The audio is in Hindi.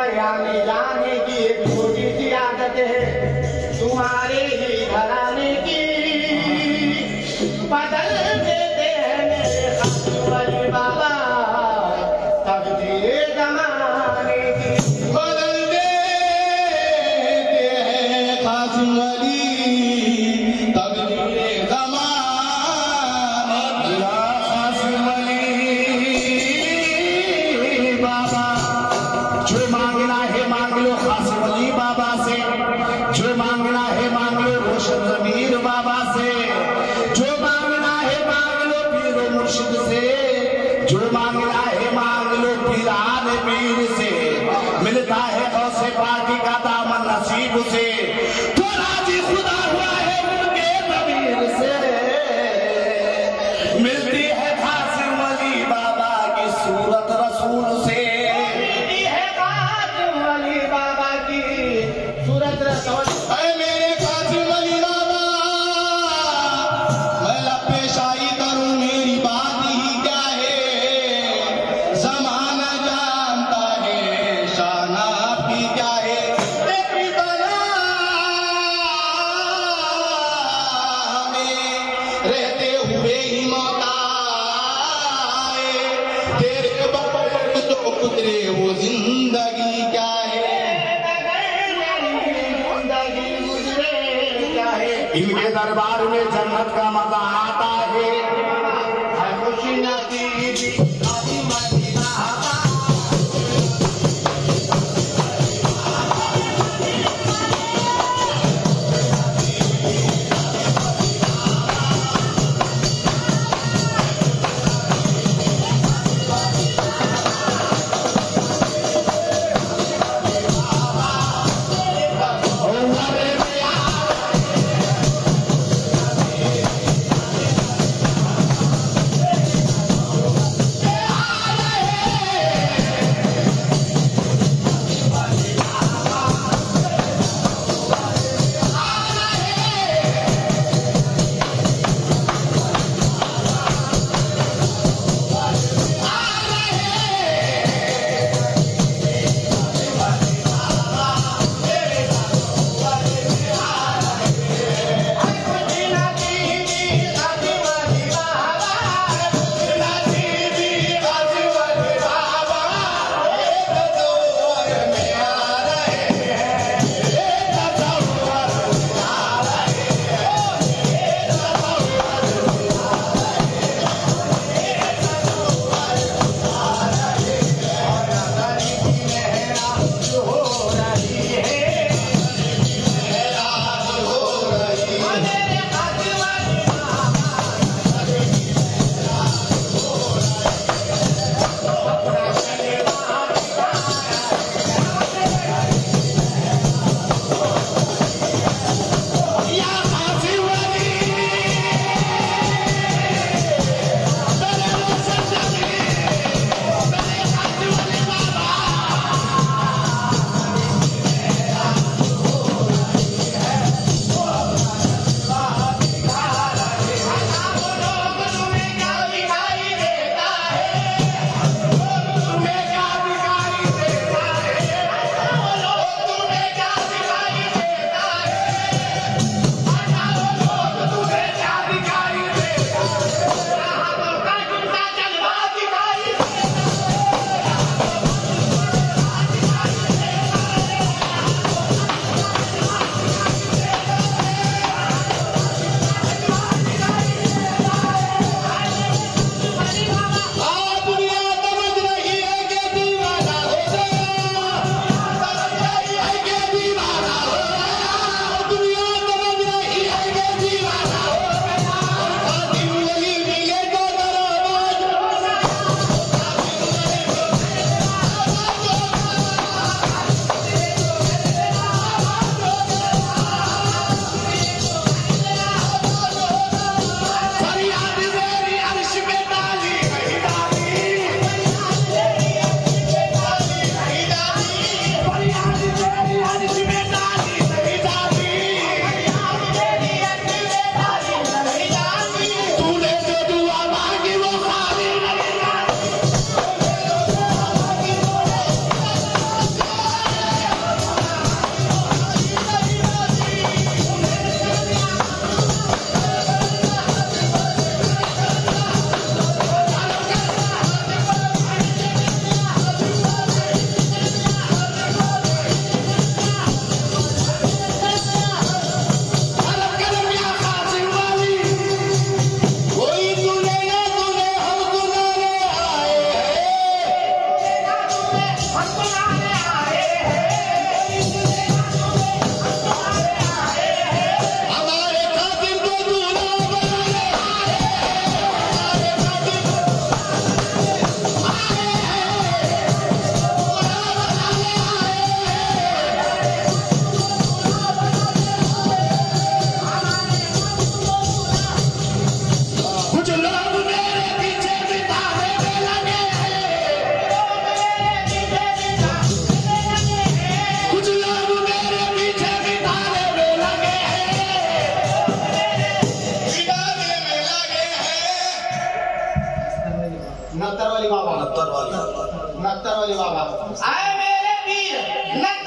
आने जाने की एक छोटी सी आदत है तुम्हारे ही घराने की, बदल देते हैं मेरे खासिम वली बाबा तकदीर जमाने की, बदल देते हैं खासिम वली तकदीर जमाने की। खासिम वली बाबा जो मांगना है मांग लो खासिम वली बाबा से, जो मांगना है मांग लो रोशन ज़मीर बाबा से, जो मांगना है मांग लो पीर मुर्शिद से, जो मांगना है मांग लो पीरान पीर से, मिलता है गौसे पाकी का दामन नसीब से, तो राजी खुदा हुआ है उनके ज़मीर से, मिलती है खासिम वली बाबा की सूरत रसूल से, मिलती है खासिम वली बाबा की सूरत रसूल। ऐ मेरे खासिम वली बाबा मैं लपेशाई करूं मेरी बात ही क्या है, ज़माना जानता है शान आपकी क्या है, तेरी बला में रहते हुए ही मौत आए, तेरे बगैर जो गुजरे वो जिंदगी क्या है, इनके दरबार में जन्नत का मजा आता है, खुशी नसीबी खासिम वली बाबा। नत्तर वाली बाबा नत्तर वाली नत्तर वाली बाबा आए मेरे पीर